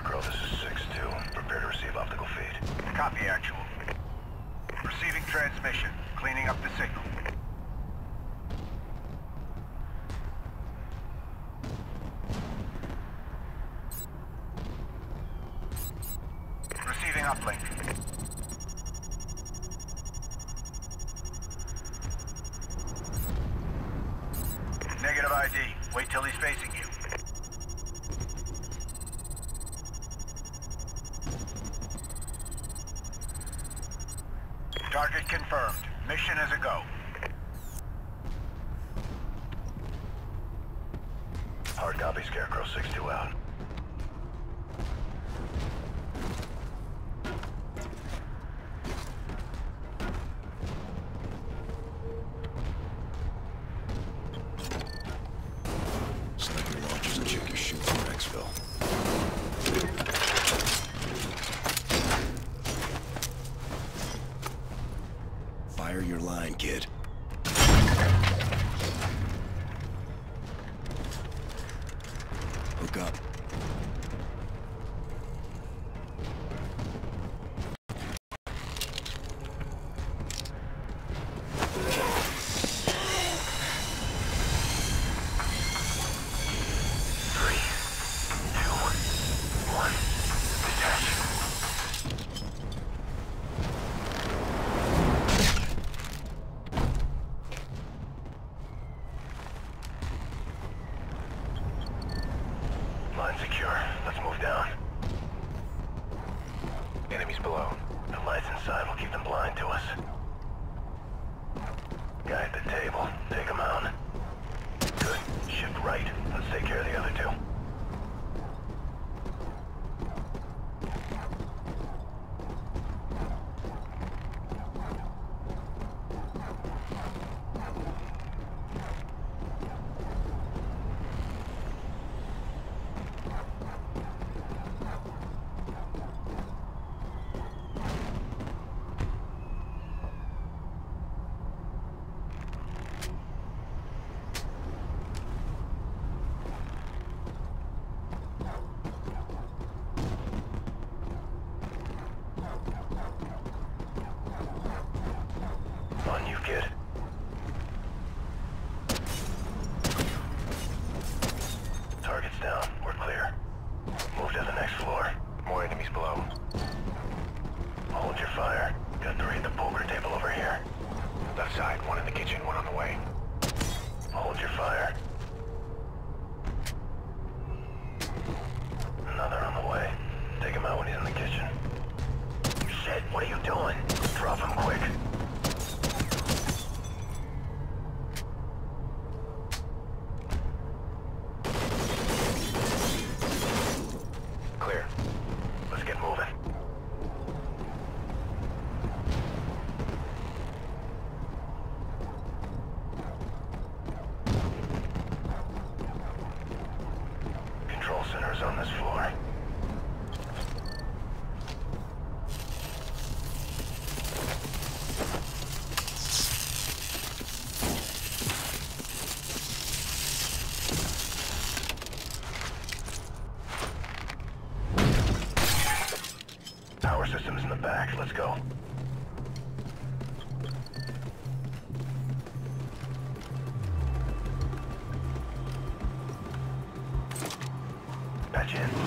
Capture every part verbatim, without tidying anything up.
Scarecrow, this is six two. Prepare to receive optical feed. Copy, actual. Receiving transmission. Cleaning up the signal. Receiving uplink. Negative I D. Wait till he's facing you. Target confirmed. Mission is a go. Hard copy, Scarecrow, six two out. Sniper launchers and check your shoot from Rexville. Fire your line, kid. Hook up. Line secure. Let's move down. Enemies below. The lights inside will keep them blind to us. Guy at the table. Take him out. Good. Shift right. Let's take care of the other two. On you, kid. Target's down. We're clear. Move to the next floor. More enemies below. Hold your fire. Got three at the poker table over here. Left side, one in the kitchen, one on the way. Hold your fire. Another on the way. Take him out when he's in the kitchen. Shit, what are you doing? Drop him quick. Clear. Let's get moving. Control center is on this floor. Power system's in the back. Let's go. Patch in.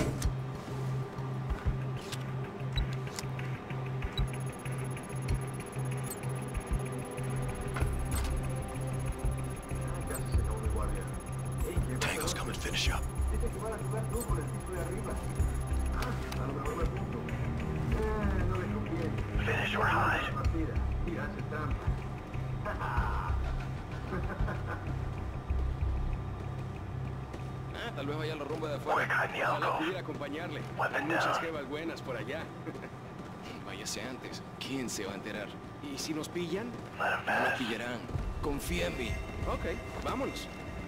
Tango's coming, finish up. Finish or hide. Ah, tal vez vaya a la rumba de afuera. Quick, hide in the Ojalá alcove. pudiera acompañarle. Weapon Hay muchas down. jevas buenas por allá. Váyase antes. ¿Quién se va a enterar? ¿Y si nos pillan? Let him No pass. nos pillarán. Confía en mí. Ok, vámonos.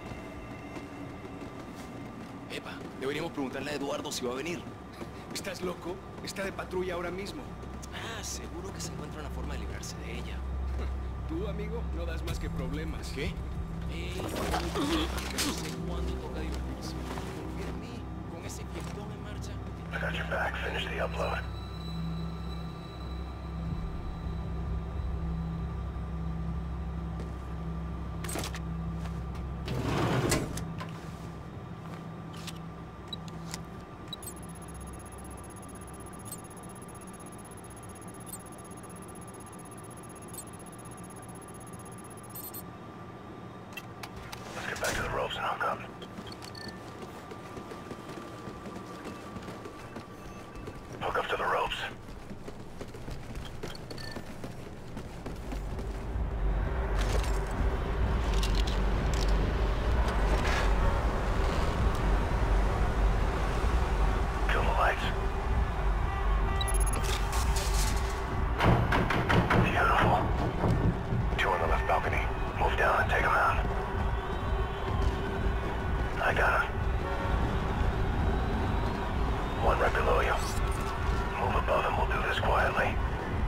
Epa, deberíamos preguntarle a Eduardo si va a venir. ¿Estás loco? Está de patrulla ahora mismo. Ah, seguro que se encuentra una forma de librarse de ella. Tú, amigo, no das más que problemas. ¿Qué? Eh, que no sé cuándo toca divertirse. Confía en mí, con ese fiestón en marcha. Got your back. Finish the upload. Let's get back to the ropes and hook up. Hook up to the ropes. Kill the lights. Beautiful. Two on the left balcony. Move down and take them out. I got him. One right below you. Move above and we'll do this quietly.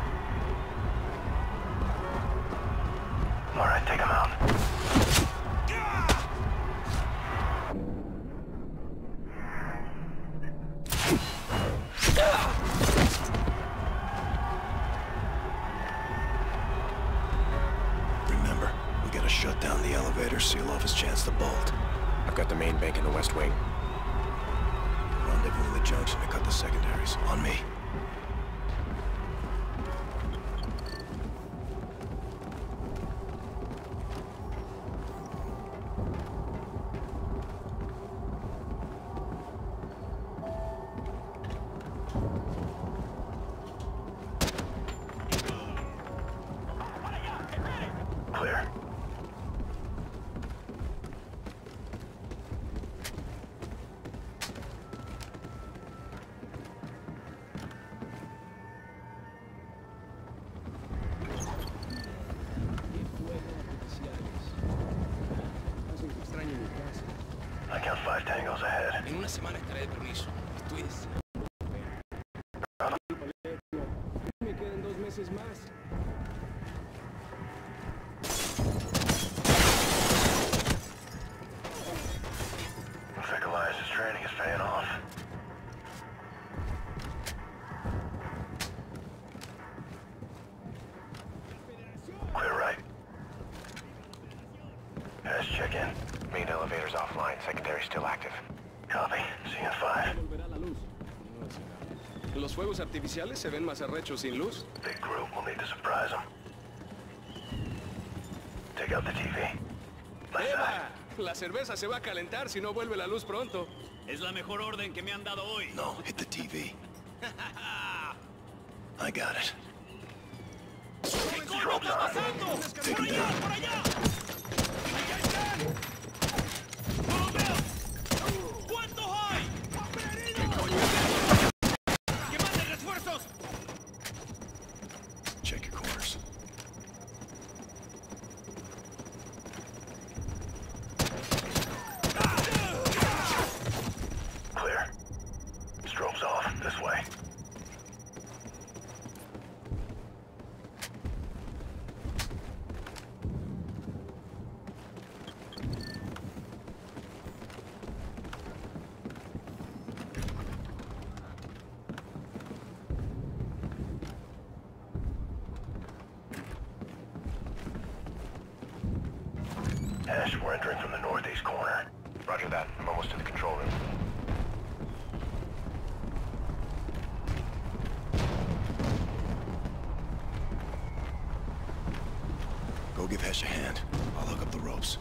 All right, take him out. Remember, we gotta shut down the elevator, seal off his chance to bolt. I've got the main bank in the West Wing. Rendezvous in the junction to cut the secondaries. On me. Clear. I count five tangos ahead. En una semana estaré de permiso. Estoy deseando. Me quedan dos meses más. Looks like Elias's training is paying off. Clear right. Guys, check in. Main elevator's offline, secondary still active. Copy. See you in five. Volverá la luz. Los fuegos artificiales se ven más arrechos sin luz. Big group. We'll need to surprise them. Take out the T V. Left side. ¡Eva! La cerveza se va a calentar si no vuelve la luz pronto. Es la mejor orden que me han dado hoy. No, hit the T V. I got it. ¿Qué coño Strobe's está on. pasando? Take ¡Por him allá, down. por allá! ¡Allá están! ¡No lo veo! ¿Cuántos hay? ¡Que manden refuerzos! Check your corners. Clear. Strobes off. This way. Ash, we're entering from the northeast corner. Roger that. I'm almost to the control room. Go give Hesh a hand. I'll hook up the ropes.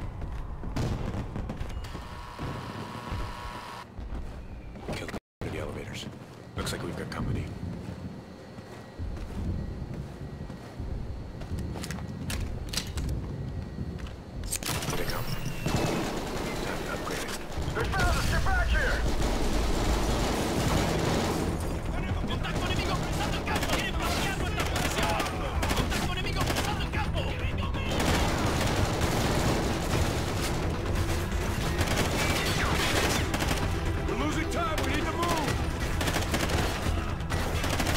Killed the elevators. Looks like we've got company. Here they come. Time to upgrade it. They found us! Get back here! ¡Contacto enemigo cruzando el campo! ¡Quieren bloquear nuestra posición! ¡Contacto enemigo cruzando el campo! We're losing time. We need to move.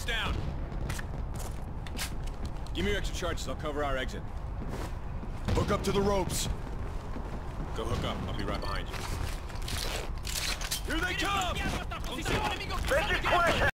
Target's down. Give me your extra charges. I'll cover our exit. Hook up to the ropes. Go hook up. I'll be right behind you. Here they come! Make it quick!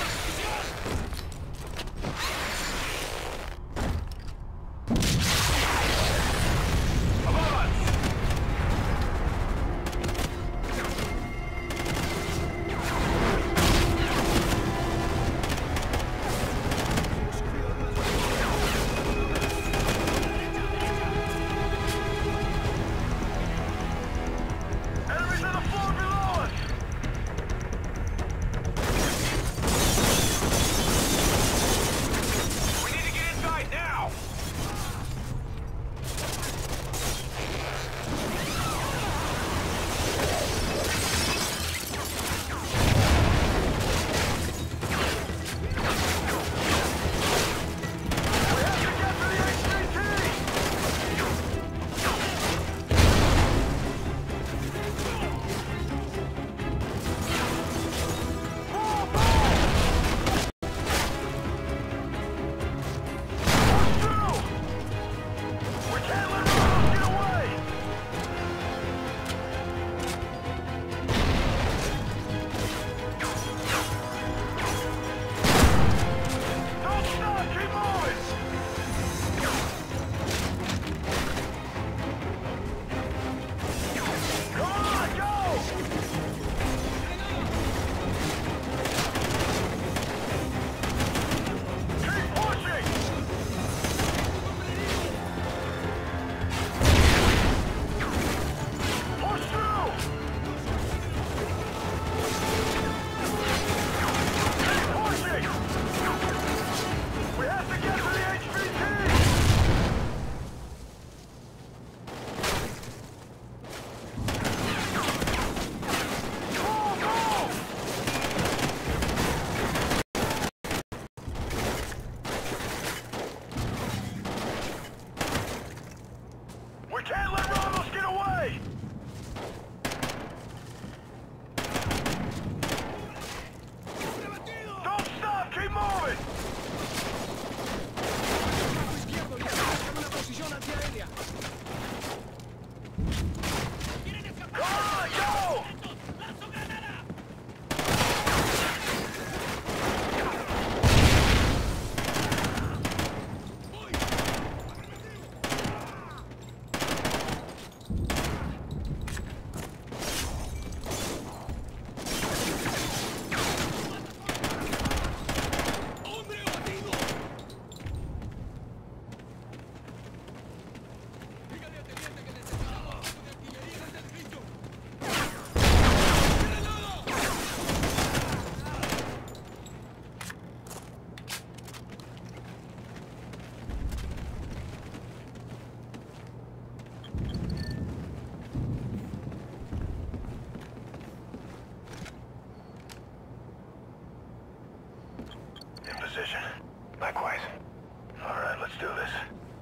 Position. Likewise. All right, let's do this.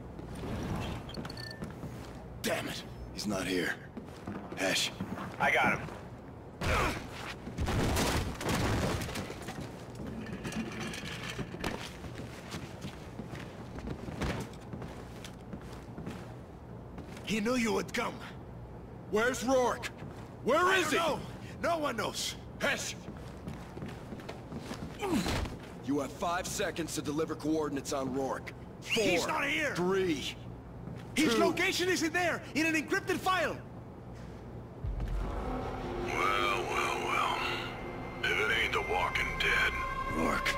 Damn it. He's not here. Hesh. I got him. He knew you would come. Where's Rourke? Where I is he? don't know. No one knows. Hesh! You have five seconds to deliver coordinates on Rourke. Four. He's not here. Three. His two. location isn't there, in an encrypted file. Well, well, well. If it ain't the Walking Dead, Rourke.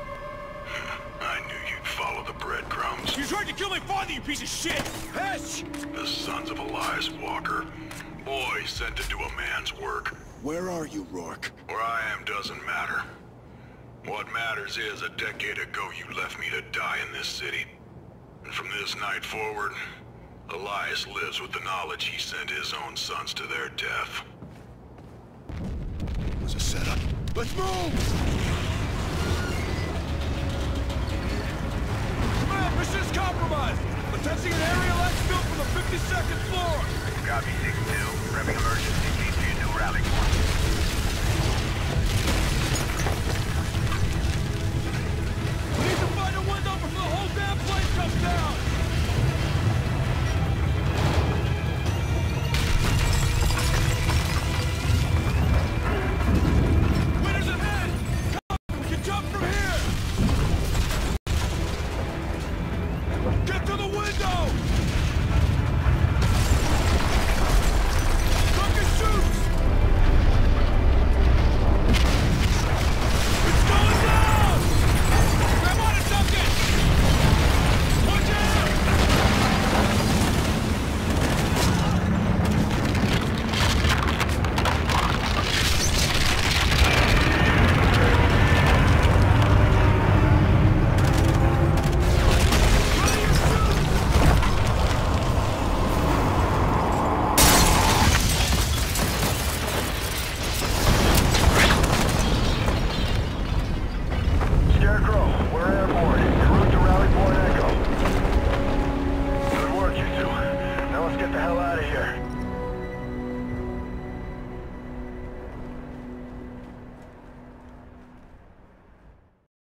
I knew you'd follow the breadcrumbs. You tried to kill my father, you piece of shit! Hesh! The sons of Elias Walker. Boy sent to do a man's work. Where are you, Rourke? Where I am doesn't matter. What matters is, a decade ago you left me to die in this city. And from this night forward, Elias lives with the knowledge he sent his own sons to their death. It was a setup. Let's move! Command, mission's compromised! Attempting an aerial exfil from the fifty-second floor! Copy six two. Prepping emergency. G P new rally point.